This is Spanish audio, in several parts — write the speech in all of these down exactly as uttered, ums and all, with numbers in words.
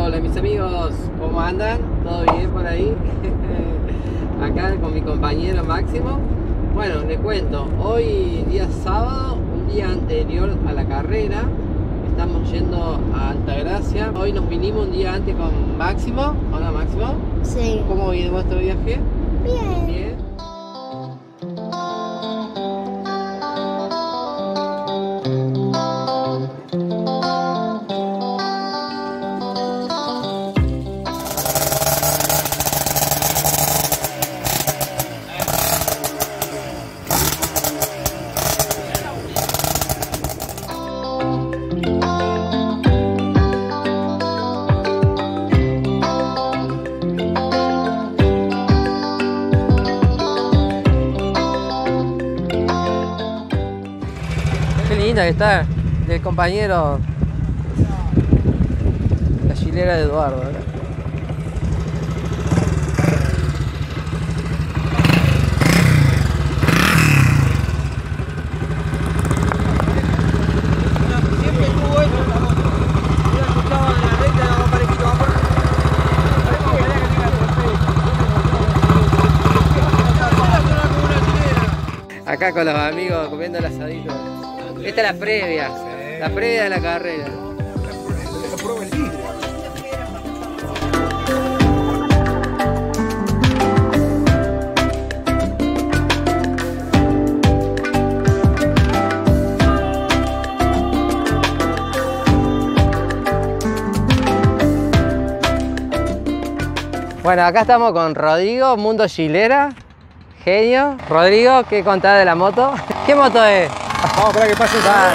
Hola mis amigos, ¿cómo andan? ¿Todo bien por ahí? Acá con mi compañero Máximo. Bueno, les cuento, hoy día sábado, un día anterior a la carrera, estamos yendo a Altagracia. Hoy nos vinimos un día antes con Máximo. Hola Máximo. Sí. ¿Cómo viene vuestro viaje? Bien. Bien. Qué linda que está el compañero, la chilera de Eduardo, ¿verdad? Siempre estuvo eso en la moto. Yo la escuchaba en la recta, era más parejito, más parejito. Acá con los amigos comiendo el asadito. Esta es la previa, sí. La previa de la carrera. La prueba el líder. Bueno, acá estamos con Rodrigo, Mundo Chilera, genio. Rodrigo, ¿qué contás de la moto? ¿Qué moto es? Vamos a esperar que pase. Ah.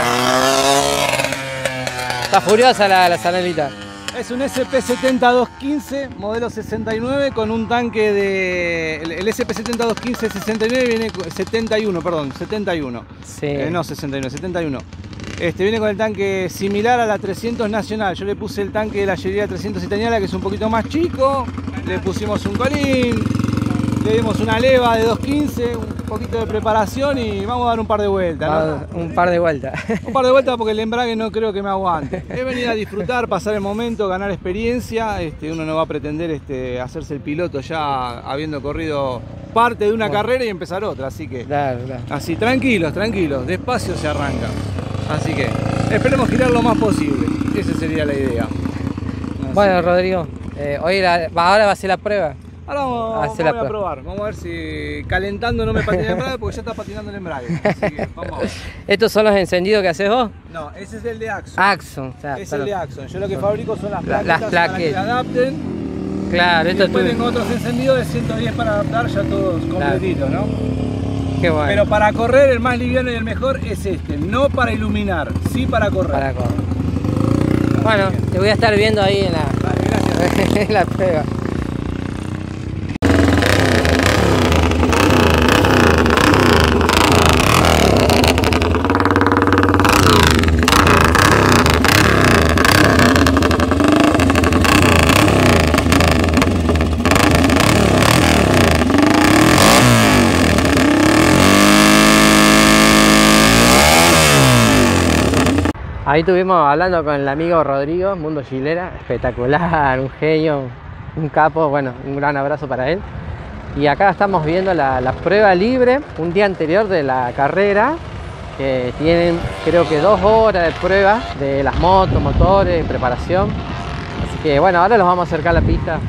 Está furiosa la, la zanelita. Es un S P setenta doscientos quince, modelo sesenta y nueve, con un tanque de... El S P setenta doscientos quince sesenta y nueve viene... setenta y uno, perdón, setenta y uno. Sí. Eh, no sesenta y nueve, setenta y uno. Este, viene con el tanque similar a la trescientos Nacional. Yo le puse el tanque de la Cheria trescientos Italiana, que es un poquito más chico. Le pusimos un colín. Le dimos una leva de doscientos quince, un poquito de preparación y vamos a dar un par de vueltas, ¿no? Un par de vueltas. Un par de vueltas porque el embrague no creo que me aguante. He venido a disfrutar, pasar el momento, ganar experiencia. Este, uno no va a pretender este, hacerse el piloto ya habiendo corrido parte de una bueno. carrera y empezar otra, así que... Claro, claro. Así, tranquilos, tranquilos, despacio se arranca. Así que esperemos girar lo más posible. Esa sería la idea. Así bueno, que... Rodrigo, eh, hoy la, ahora va a ser la prueba. Ahora vamos, vamos la a prueba. probar, vamos a ver si calentando no me patina el embrague porque ya está patinando el embrague. Así que vamos a ver. ¿Estos son los encendidos que haces vos? No, ese es el de Axon. Axon, o sea, es el de Axon. Yo lo que fabrico son las la, plaquetas las plaquetas. para que adapten. Claro, y esto después tú... tengo otros encendidos de ciento diez para adaptar, ya todos completitos, claro. ¿No? Qué bueno. Pero para correr el más liviano y el mejor es este, no para iluminar, sí para correr. Para correr. Bueno, te voy a estar viendo ahí en la, vale, gracias. en la prueba. Ahí estuvimos hablando con el amigo Rodrigo, Mundo Chilera, espectacular, un genio, un capo, bueno, un gran abrazo para él. Y acá estamos viendo la, la prueba libre, un día anterior de la carrera, que tienen creo que dos horas de prueba de las motos, motores, preparación. Así que bueno, ahora los vamos a acercar a la pista.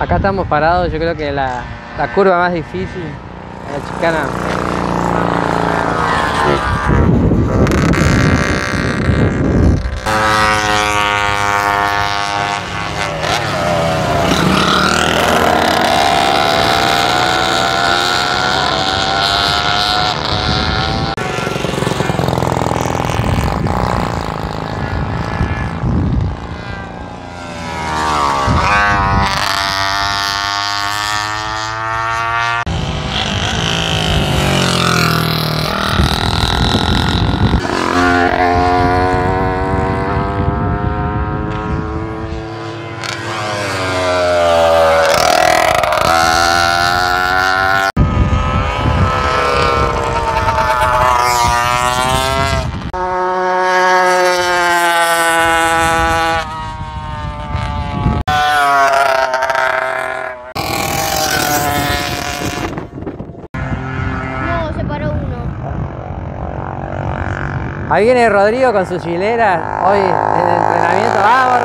Acá estamos parados, yo creo que la, la curva más difícil, la chicana. Ahí viene Rodrigo con su chilera, hoy en el entrenamiento. ¡Vamos,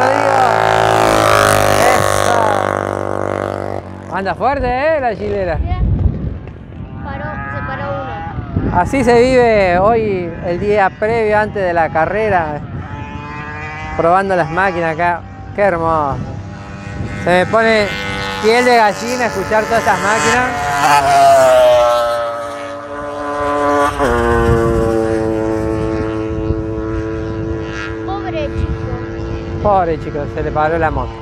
Rodrigo! ¡Eso! Anda fuerte, ¿eh? La chilera. Paró, se paró uno. Así se vive hoy, el día previo, antes de la carrera. Probando las máquinas acá. ¡Qué hermoso! Se me pone piel de gallina escuchar todas estas máquinas. Pobre chico, se le paró la moto.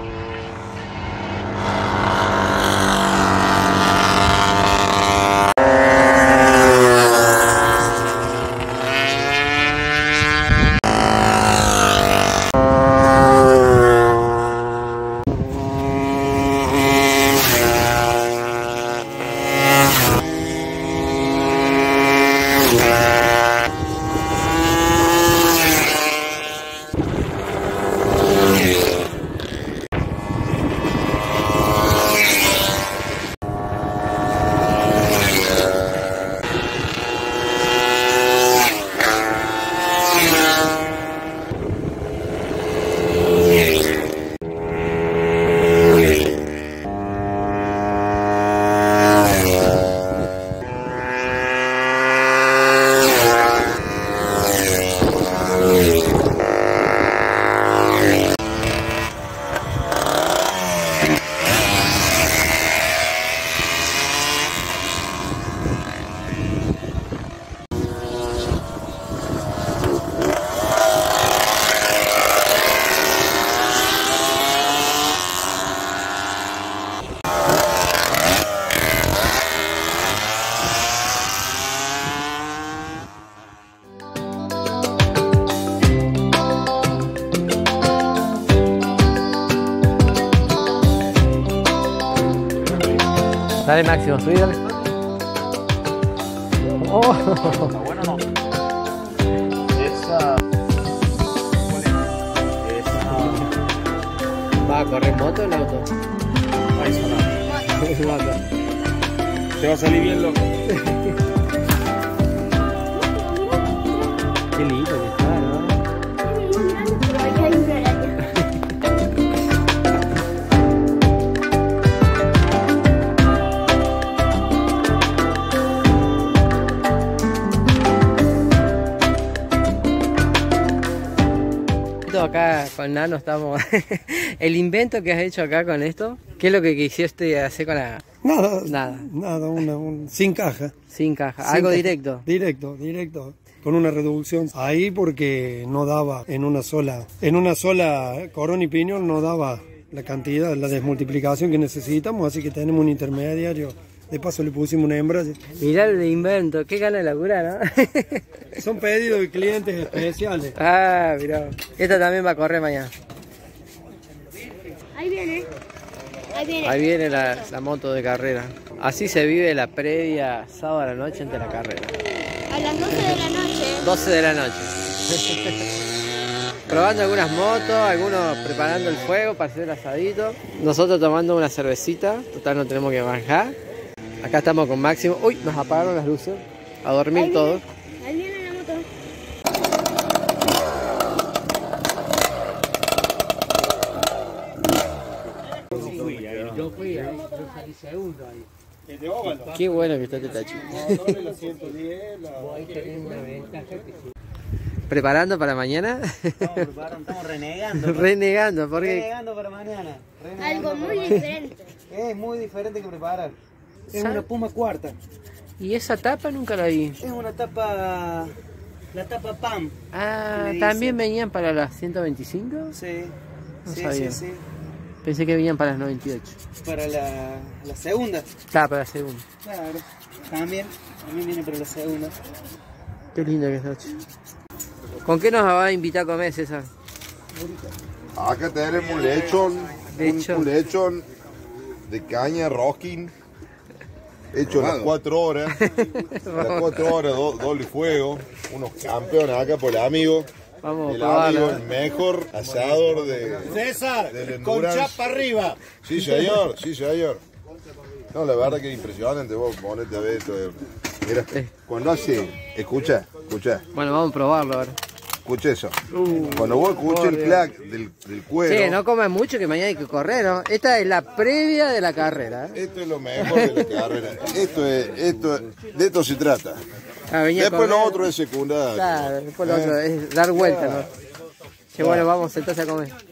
Dale, Máximo, subí, dale. Oh. ¿Está bueno o no? Esa... Esa... ¿Va a correr moto o en auto? No, eso no. Es moto. Te va a salir bien loco. Qué lindo que está, ¿no? Pero ahí hay una araña. Acá con Nano estamos. El invento que has hecho acá con esto, ¿qué es lo que quisiste hacer con la...? Nada, Nada. nada, una, un, sin caja. Sin caja, Sin algo caja. directo. Directo, directo. Con una reducción ahí porque no daba en una sola, en una sola corona y piñón no daba la cantidad, la desmultiplicación que necesitamos, así que tenemos un intermediario. De paso le pusimos una hembra. Mirá el invento, qué gana de laburar, ¿no? Son pedidos de clientes especiales. Ah, mirá. Esta también va a correr mañana. Ahí viene. Ahí viene. Ahí viene la, la moto de carrera. Así se vive la previa sábado a la noche antes de la carrera. A las doce de la noche. doce de la noche. Probando algunas motos, algunos preparando el fuego para hacer el asadito. Nosotros tomando una cervecita, total no tenemos que bajar. Acá estamos con Máximo. Uy, nos apagaron las luces. A dormir Ahí todos. viene. Ahí viene la moto. Yo fui ahí, yo salí segundo ahí. El de óvalo. Qué bueno que está este tacho. Motor, la ciento diez, la... ¿Preparando para mañana? Estamos preparando, estamos renegando. Renegando, porque Renegando para mañana. Renegando Algo muy para mañana. diferente. Es muy diferente que preparar. Es ¿Sabe? una Puma cuarta. ¿Y esa tapa nunca la vi? Es una tapa... La tapa P A M. Ah, Le ¿también dicen. venían para las ciento veinticinco? Sí. No sí, sabía. sí, sí. Pensé que venían para las noventa y ocho. Para la, la segunda. Claro, para la segunda. Claro. También. También viene para la segunda. Qué linda que es noche. ¿Con qué nos va a invitar a comer, César? Acá tenemos un lechón, Lechón. Un, un lechón de caña rocking, hecho a las cuatro horas, a las cuatro horas, do, doble fuego, unos campeones acá por el amigo, Vamos a el amigo, probarla. el mejor asador de César, del con Endurance. chapa arriba. Sí señor, sí señor. No, la verdad que es impresionante, vos ponete a ver esto. eh. Mira, cuando hace, escucha, escucha. Bueno, vamos a probarlo ahora. Escucha eso. Cuando vos escuches el clac del, del cuero, Che, no coman mucho que mañana hay que correr, ¿no? Esta es la previa de la carrera. ¿eh? esto es lo mejor de la carrera. Esto es, esto es- de esto se trata. Ah, venía a Después lo correr. otro es secundario. Claro, después lo ¿Eh? otro es dar vuelta, ¿no? Che, bueno, vamos entonces a comer.